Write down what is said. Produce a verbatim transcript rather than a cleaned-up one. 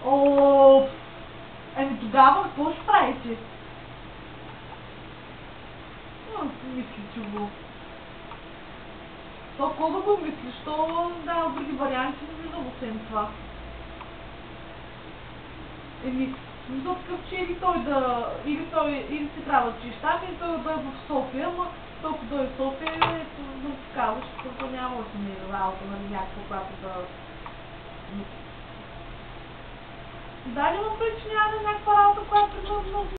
О, еми тогава какво ще правите? Но, мисли, че го... То какво да го мислиш? То да, други варианти не виждам освен това. Еми, за такъв, че или той да... Или той... Или си трябва да чиш там, или той да е в София, ама толкова дойде в София, ето да си казваш, защото няма да ми е работа, нали, някаква, която да... Да, няма причинява някаква работа, която е